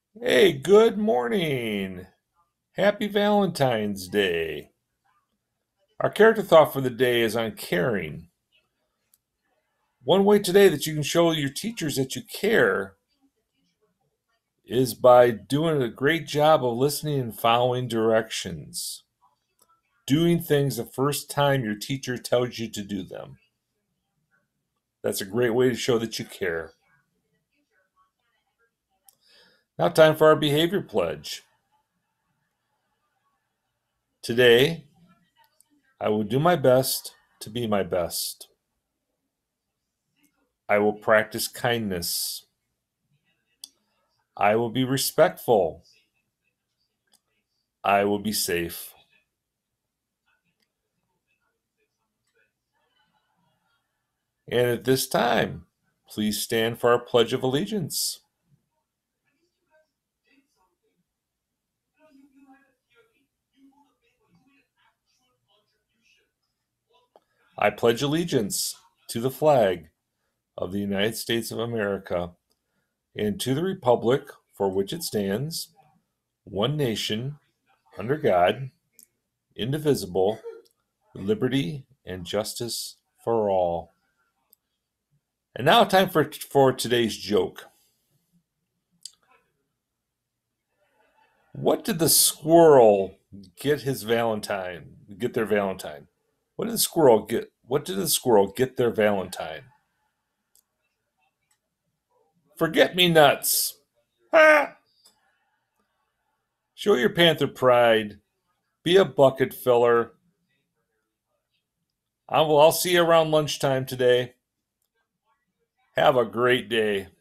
Hey, good morning. Happy Valentine's Day. Our character thought for the day is on caring. One way today that you can show your teachers that you care is by doing a great job of listening and following directions. Doing things the first time your teacher tells you to do them. That's a great way to show that you care. Now, time for our behavior pledge. Today, I will do my best to be my best. I will practice kindness. I will be respectful. I will be safe. And at this time, please stand for our Pledge of Allegiance. I pledge allegiance to the flag of the United States of America and to the republic for which it stands, one nation, under God, indivisible, liberty and justice for all. And now time for today's joke. What did the squirrel get their Valentine? What did the squirrel get their Valentine? Forget me nuts. Ha! Show your panther pride. Be a bucket filler. I'll see you around lunchtime today. Have a great day.